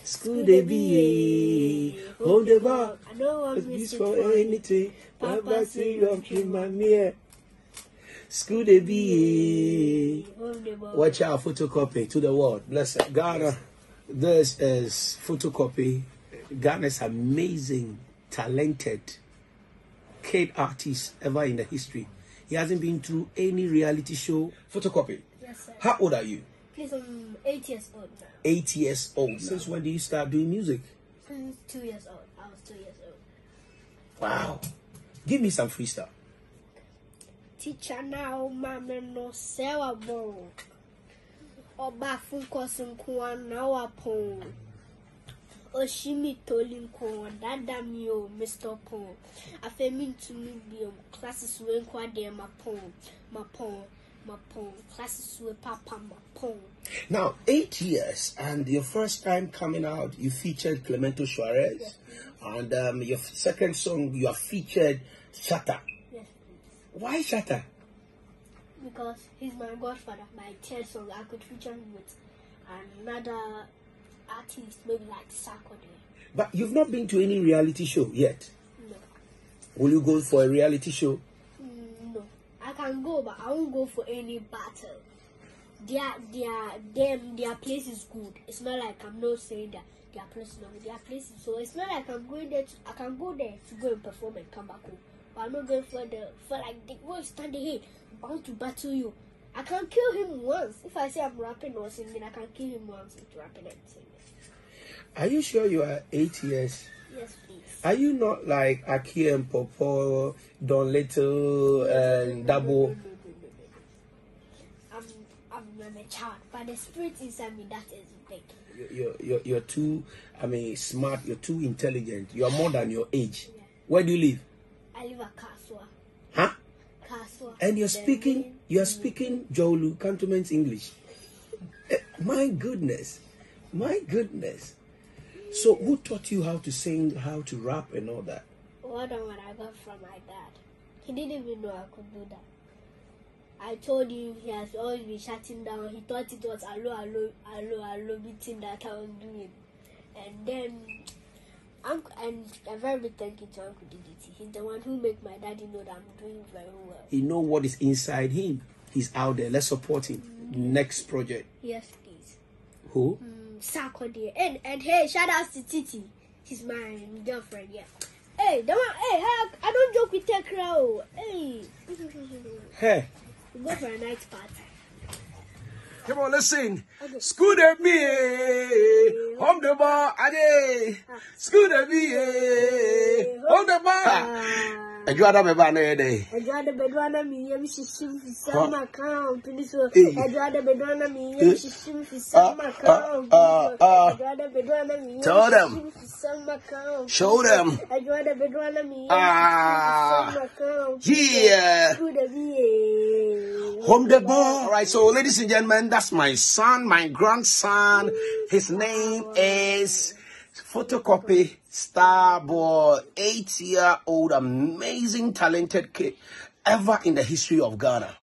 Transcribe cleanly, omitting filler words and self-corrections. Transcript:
School they be, hold the bar. I don't want This for anything. Papa say you in my mirror. School they be. Watch out, photocopy to the world. Bless it. Ghana. This is photocopy. Ghana's amazing, talented kid artist ever in the history. He hasn't been through any reality show. Photocopy. Yes, sir. How old are you? Please, I'm 8 years old now. 8 years old. Since when did you start doing music? Since 2 years old. I was 2 years old. Wow. Give me some freestyle. Teacher now, mama no sewa bon. Oba funko sunkuwa na wapon. Oshimi tolin ko dada mi o Mr. Pon. Afemi to me be classes when kwa de mapon. Classes with papa mapon. Now 8 years and your first time coming out, you featured Clemento Suarez. Yes, and your second song you have featured Shatta. Yes, Why Shatta? because he's my godfather. My third song I could feature him with another artist, maybe like Sarkodie. But you've not been to any reality show yet. No. Will you go for a reality show? No. I can go, but I won't go for any battle. Their place is good. It's not like I'm not saying that their place is not good. Their place is, so it's not like I'm going there. I can go there to go and perform and come back home. But I'm not going for like the boy standing here bound to battle you. I can kill him once. If I say I'm rapping or singing, I can kill him once with rapping and singing. Are you sure you are 8 years? Yes, please. Are you not like Aki and Popo, Don Little, and Dabo? No. I'm a child, but the spirit inside me, that is big. You're too, smart. You're too intelligent. You are more than your age. Yeah. Where do you live? I live at Kaswa. Huh? Kaswa. And you're speaking Jolu, Cantonment English. My goodness. So who taught you how to sing, how to rap and all that? What I got from my dad. He didn't even know I could do that. I told him he has always been shutting down. He thought it was allo beating that I was doing. And then I'm very big thank you to Uncle Titi. He's the one who made my daddy know that I'm doing very well. He know what is inside him. He's out there. Let's support him. Next project. Yes, please. Who? Sarkodie. And hey, shout out to Titi. She's my girlfriend, yeah. Hey, I don't joke with that crowd. Hey. We go for a night party. Come on, let's sing. Okay. School de me, home the bar, ade. School de me, home the bar. Ejuada me ba na yede. Ejuada bedwana mi yem shishim fi sama account. Ejuada bedwana mi yem shishim fi sama account. Ejuada bedwana mi yem shishim fi sama account. Show them. Ejuada bedwana mi yem shishim fi sama account. Yeah. School de me. Home the bar. All right, so ladies and gentlemen, that's my son, my grandson. His name is Photocopy Star Boy, 8-year-old, amazing, talented kid ever in the history of Ghana.